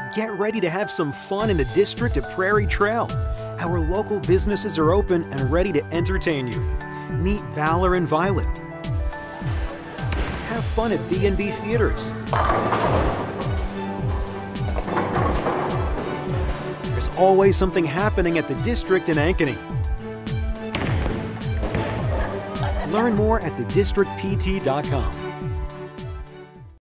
Get ready to have some fun in the district at Prairie Trail. Our local businesses are open and ready to entertain you. Meet Valor and Violet. Have fun at B&B Theaters. There's always something happening at the district in Ankeny. Learn more at thedistrictpt.com.